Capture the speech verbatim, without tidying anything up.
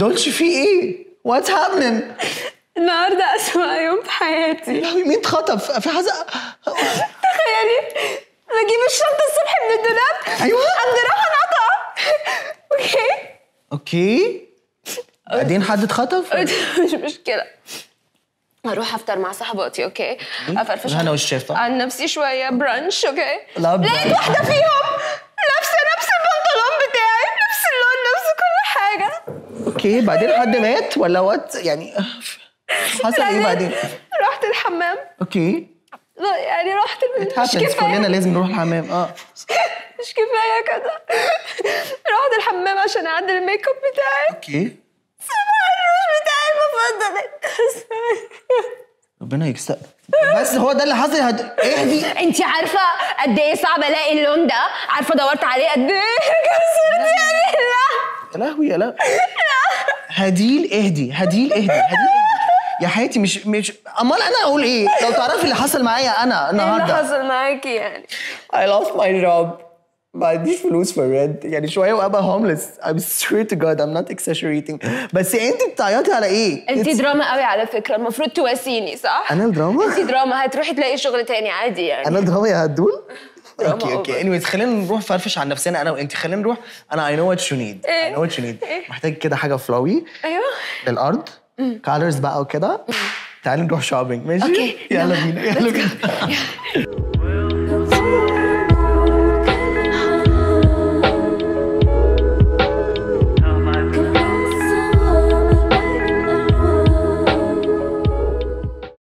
دولتش في ايه؟ واتس هابنينج؟ النهارده اسوأ يوم في حياتي. مين اتخطف؟ في حاجه. تخيلي بجيب الشنطه الصبح من الدولاب، ايوه قام راح انقطع. اوكي اوكي بعدين حد اتخطف؟ مش مشكله، هروح افطر مع صحباتي. اوكي افرفش انا والشيف عن نفسي شويه، برانش. اوكي لا لقيت واحده فيهم لابسه نفس البنطلون بتاعي، نفس اللون، نفس كل حاجه. اوكي بعدين حد مات ولا وات يعني؟ حصل ايه بعدين؟ رحت الحمام. اوكي يعني رحت مش كفايه، كلنا لازم نروح الحمام. اه مش كفايه كده، رحت الحمام عشان اعدل الميك اب بتاعي. اوكي صباح الروج بتاعي المفضل. ربنا يكسب. بس هو ده اللي حصل. هد... اهدي. انت عارفه قد ايه صعب الاقي اللون ده؟ عارفه دورت عليه قد ايه؟ كسرت يعني. لا يا لهوي يا لا هديل اهدي، هديل اهدي، هديل اهدي يا حياتي. مش مش امال انا اقول ايه لو تعرفي اللي حصل معايا انا النهارده؟ ايه اللي حصل معاكي يعني؟ I lost my job. ما عنديش فلوس في الرنت يعني، شويه وابقى هومليس. I'm swear to God I'm not exaggerating. بس انت بتعيطي على ايه؟ انت دراما قوي على فكره، المفروض تواسيني صح؟ انا الدراما؟ انت دراما، هتروحي تلاقي شغل تاني عادي يعني. انا دراما يا هدول؟ دراما اوكي اوكي انيويز خلينا نروح فرفش عن نفسنا انا وانت. خلينا نروح. انا I know what you need. ايه؟ I know what you need. ايه؟ محتاج كده حاجه فلوي. ايوه للارض. كالرز بقى وكده. تعالي نروح شوبينج ماشي؟ اوكي يلا بينا يلا بينا.